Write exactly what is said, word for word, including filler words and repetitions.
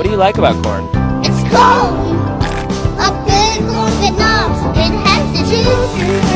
What do you like about corn? It's cold. A good corn that knobs. It has the juice.